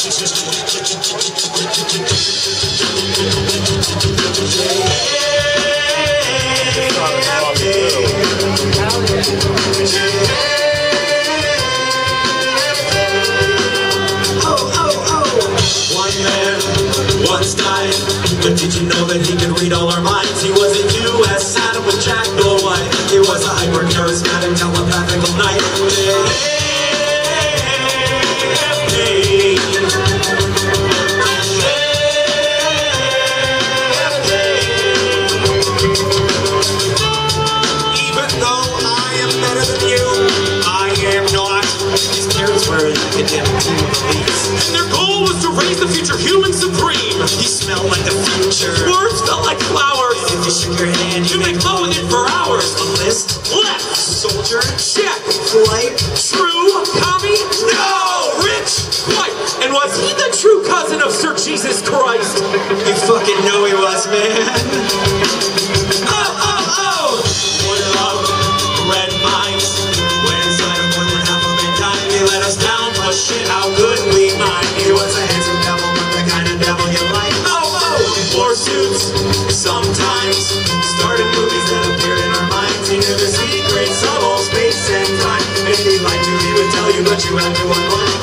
Once died, but did you know that he could read all our minds? He was a U.S. Adam with Jack Bill White. He was a hyper-charismatic, telepathical knight. Even though I am better than you, I am not. His parents were an academic team of elites, and their goal was to raise the future human supreme. He smelled like the future. His words felt like flowers. If you shook your hand, you could blow with it for hours. A list? Left. Soldier? Check. Flight? True? Commie? No! Rich? White. And was he the true cousin of Sir Jesus Christ? You fucking know he was, man. Oh! One love, red minds. When inside of more than half of mankind, they let us down, but shit, how good we mind. He was a handsome devil, but the kind of devil you like. War suits, sometimes started movies that appeared in our minds. He knew the secrets of all space and time. And if he lied to you, he would tell you, but you had to unlearn.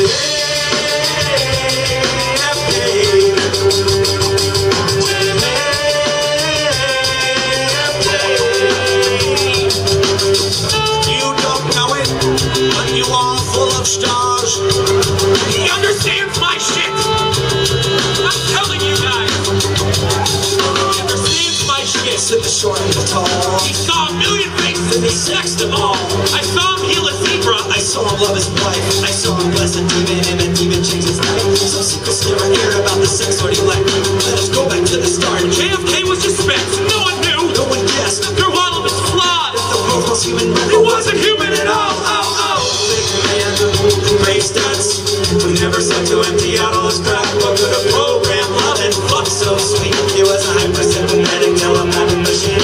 You don't know it, but you are full of stars. He understands my shit. I'm telling you guys. He understands my shit. Sit the short and the tall. He saw a million faces and he sexed them all. I saw him heal a zebra. I saw him love his wife. I saw him bless a demon and a demon change his life. Some secrets never aired about the sex what he liked. Let us go back to the start. JFK was just specs. No one knew. No one guessed. After all of his flaws. If the world was human, he wasn't human at all. Big man, great stats. We never said to empty out all his crap. But could a program love and fuck so sweet? He was a hyper-sympathetic telepathic machine.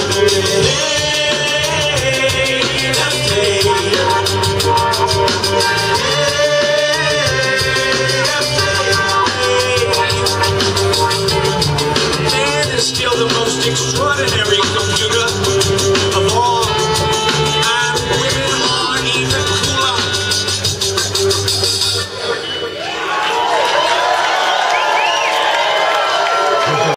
Man is still the most extraordinary